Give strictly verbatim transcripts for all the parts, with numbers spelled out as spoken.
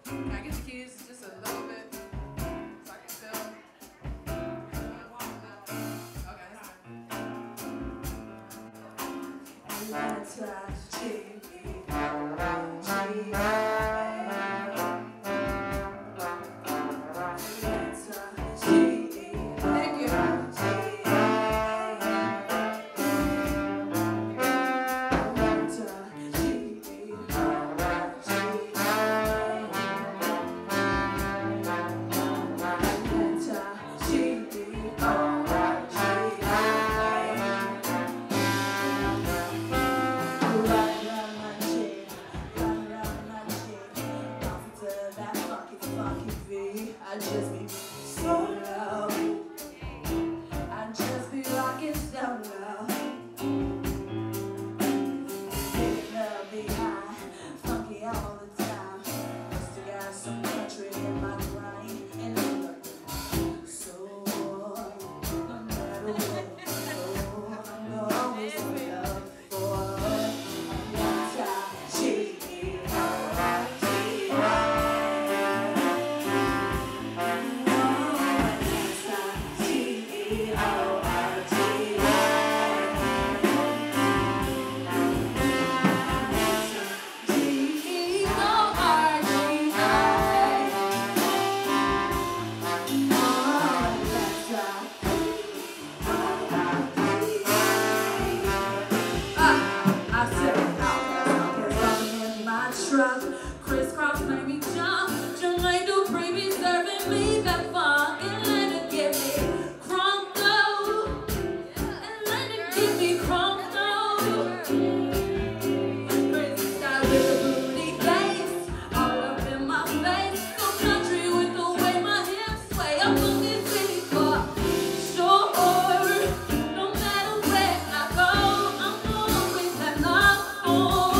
Can I get the keys just a little bit so I can feel? Okay, that's fine. Let's Thank you. I just be so loud. I just be rocking so loud. Getting up, be high, funky all the time. Still got some country in my grind, and I'm like, so no matter what, so I'm gonna always love for one time. She truck, crisscross made me jump. Jamaica premium serving me that funk and let it get me crunk up and let it get me crunk up. Crazy style with the booty bass all up in my face. So country with the way my hips sway. I'm looking pretty for sure. No matter where I go, I'm always at love for.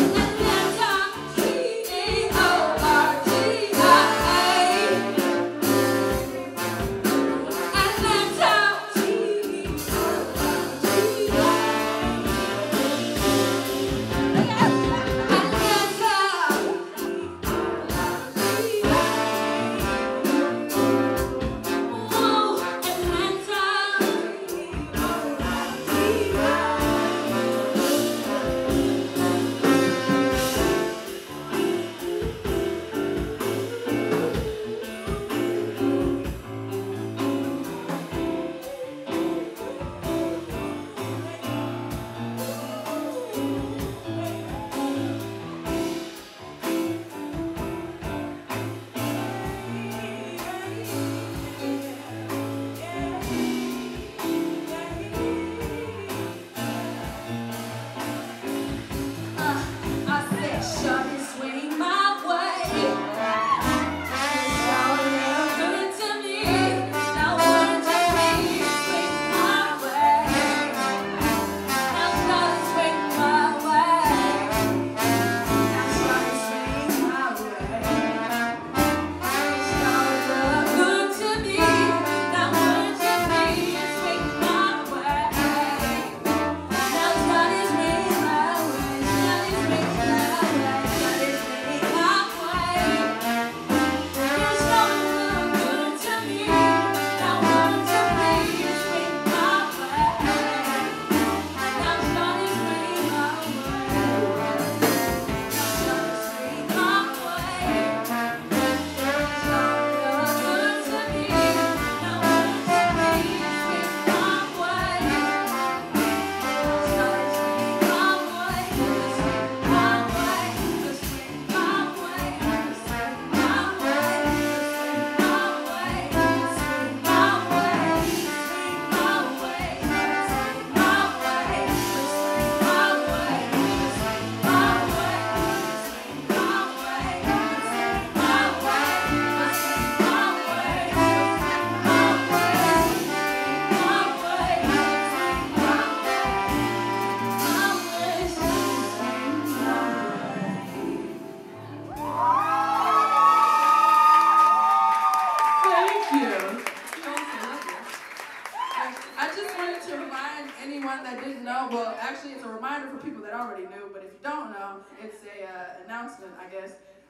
That didn't know, well, actually, it's a reminder for people that already knew, but if you don't know, it's a uh, announcement, I guess.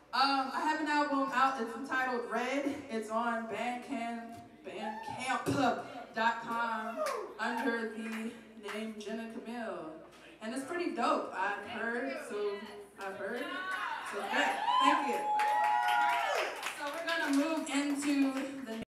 Um, I have an album out. It's entitled Red. It's on Bandcamp, bandcamp dot com under the name Jenna Camille. And it's pretty dope. I've heard, so I've heard. So yeah, thank you. So we're gonna move into